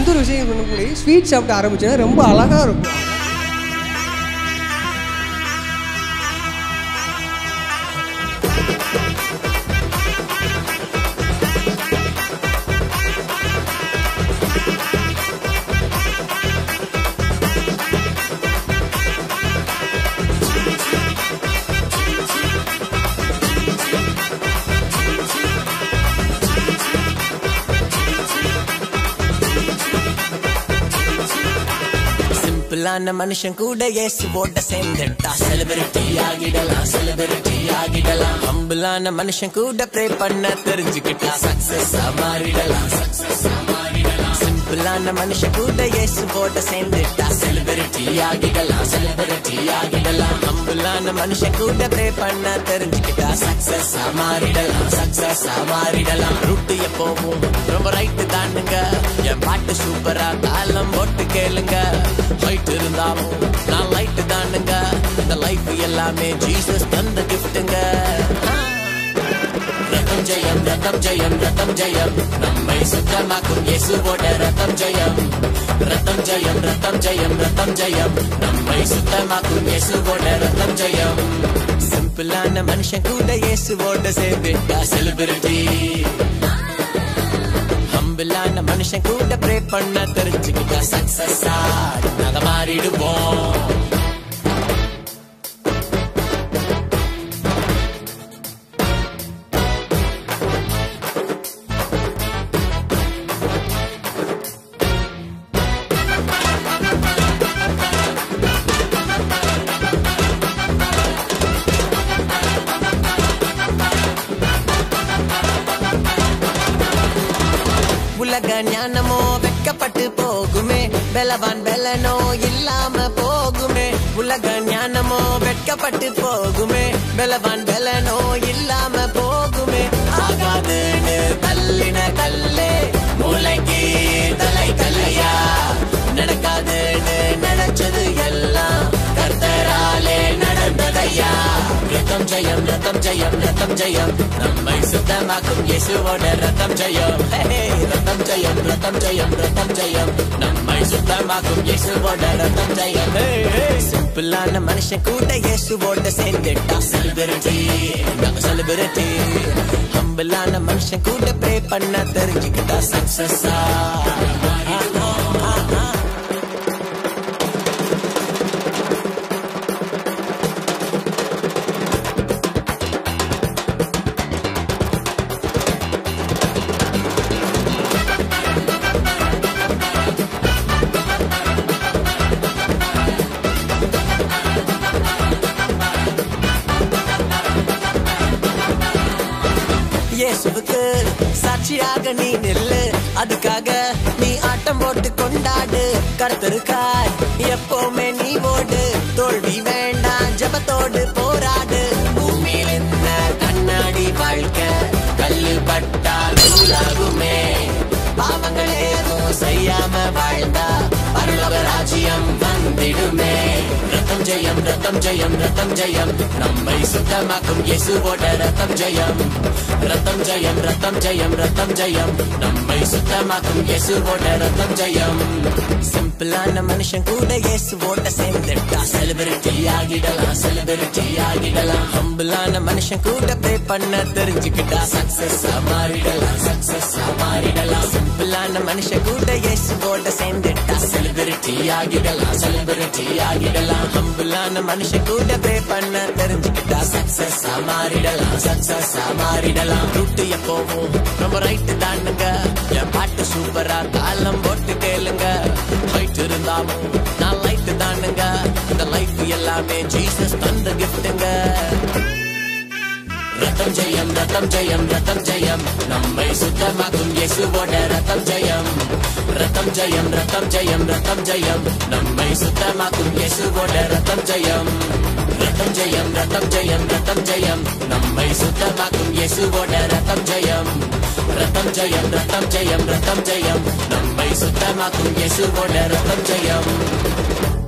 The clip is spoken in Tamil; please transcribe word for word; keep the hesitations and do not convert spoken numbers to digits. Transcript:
எந்த ஒரு விஷயம் பண்ணக்கூடிய ஸ்வீட் சாப்பிட்டு ஆரம்பிச்சா ரொம்ப அழகாக இருக்கும். சிம்பிளான மனுஷன் கூட இயேசுவோட சேர்ந்துட்டா செலிபிரிட்டி ஆகிடலாம், செலிபிரிட்டி ஆகிடலாம். ஹம்பிளான மனுஷன் கூட ப்ரே பண்ண தெரிஞ்சுக்கிட்டா சக்சஸ் மாறிடலாம், சக்சஸ் மாறிடலாம். சிம்பிளான மனுஷன் கூட இயேசுவோட சேர்ந்துட்டா செலிபிரிட்டி ஆகிடலாம், செலிபிரிட்டி ஆகிடலாம். ஹம்பிளான மனுஷன் கூட ப்ரே பண்ண தெரிஞ்சுக்கிட்டா சக்சஸ் மாறிடலாம், சக்சஸ் மாறிடலாம். ரூட்டு எப்போவும் ரொம்ப ரைட்டு தானுங்க, என் பாட்டு சூப்பரா தாளம் போட்டு கேளுங்க. ஹைட் இருந்தாலும் நான் லைட்டு தானுங்க, இந்த லைஃப் எல்லாமே ஜீசஸ் தந்த கிஃப்ட்டுங்க. ரத்தம் ஜெயம், ரத்தம் ஜெயம், ரத்தம் ஜெயம், நம்மை சுத்தமாக்கும் இயேசுவோட ரத்தம் ஜெயம். ரத்தம் ஜெயம், ரத்தம் ஜெயம், ரத்தம் ஜெயம், நம்மை சுத்தமாக்கும் இயேசுவோட ரத்தம் ஜெயம். சிம்பிளான மனுஷன் கூட இயேசுவோட சேர்ந்துட்டா செலிபிரிட்டி. ஹம்பிளான மனுஷன் கூட ப்ரே பண்ண தெரிஞ்சுக்கிட்டா சக்சஸா நாங்க மாறிடுவோம். உலக ஞானமோ வெட்கப்பட்டு போகுமே, பலவான் பலனோ இல்லாம போகுமே. உலக ஞானமோ வெட்கப்பட்டு போகுமே, பலவான் பலனோ இல்லாம போகுமே. ஆகாதுன்னு தள்ளின கல்லே மூளைக்கு தலை கல்லையா, நடக்காதுன்னு நினைச்சது எல்லாம் கர்த்தராலே நடந்ததையா. ரத்தம் ஜெயம், ரத்தம் ஜெயம், ரத்தம் ஜெயம், நம்மை சுத்தமாக்கும் இயேசுவோட ரத்தம் ஜெயம். ரத்தம் ஜெயம், ரத்தம் ஜெயம், ரத்தம் ஜெயம், நம்மை சுத்தமாக்கும் இயேசுவோட ரத்தம் ஜெயம். சிம்பிளான மனுஷன் கூட இயேசுவோட சேர்ந்துட்டா செலிபிரிட்டி, நாங்க செலிபிரிட்டி. ஹம்பிளான மனுஷன் கூட ப்ரே பண்ண தெரிஞ்சுக்கிட்டா சக்சஸா. இயேசுவுக்கு சாட்சியாக நீ நில்லு, அதுக்காக நீ ஆட்டம் போட்டு கொண்டாடு. கர்த்தருக்காய் எப்பவுமே நீ ஓடு, தோல்வி வேண்டாம் ஜெபத்தோடு போராடு. பூமியில் இந்த கண்ணாடி வாழ்க்கை கல்லு பட்டால் நூலாகுமே. பாவங்கள் ஏதும் செய்யாம வாழ்ந்தா பரலோக ராஜ்யம் வந்திடுமே. ரத்தம் ஜெயம், ரத்தம் ஜெயம், ரத்தம் ஜெயம், நம்மை சுத்தமாக்கும் இயேசுவோட ரத்தம் ஜெயம். ரத்தம் ஜெயம், ரத்தம் ஜெயம், ரத்தம் ஜெயம், நம்மை சுத்தமாக்கும் இயேசுவோட ரத்தம் ஜெயம். சிம்பிளான மனுஷன் கூட இயேசுவோட சேர்ந்துட்டா செலிபிரிட்டி ஆகிடலாம், செலிபிரிட்டி ஆகிடலாம். ஹம்பிளான மனுஷன் கூட ப்ரே பண்ண தெரிஞ்சுக்கிட்டா சக்சஸ் மாறிடலாம், சக்சஸ் மாறிடலாம். சிம்பிளான மனுஷன் கூட இயேசுவோட சேர்ந்துட்டா செலிபிரிட்டி ஆகிடலாம், செலிபிரிட்டி ஆகிடலாம். ஹம்பிளான மனுஷன் கூட ப்ரே பண்ண தெரிஞ்சுக்கிட்டா சக்சஸ் மாறிடலாம், சக்சஸ் மாறிடலாம். ரூட்டு எப்போவும் ரொம்ப ரைட்டு தானுங்க, என் பாட்டு சூப்பரா தாளம் போட்டு கேளுங்க. ஹைட் இருந்தாலும் நான் லைட்டு தானுங்க, இந்த லைஃப் எல்லாமே ஜீசஸ் தந்த கிஃப்ட்டுங்க. ரத்தம் ஜெயம், ரத்தம் ஜெயம், ரத்தம் ஜெயம், நம்மை சுத்தமாக்கும் இயேசுவோட ரத்தம் ஜெயம். ரத்தம் ஜெயம், ரத்தம் ஜெயம், ரத்தம் ஜெயம், நம்மை சுத்தமாக்கும் இயேசுவோட ரத்தம் ஜெயம். ரத்தம் ஜெயம், ரத்தம் ஜெயம், ரத்தம் ஜெயம், நம்மை சுத்தமாக்கும் இயேசுவோட ரத்தம் ஜெயம். ரத்தம் ஜெயம், ரத்தம் ஜெயம், ரத்தம் ஜெயம், நம்மை சுத்தமாக்கும் இயேசுவோட ரத்தம் ஜெயம்.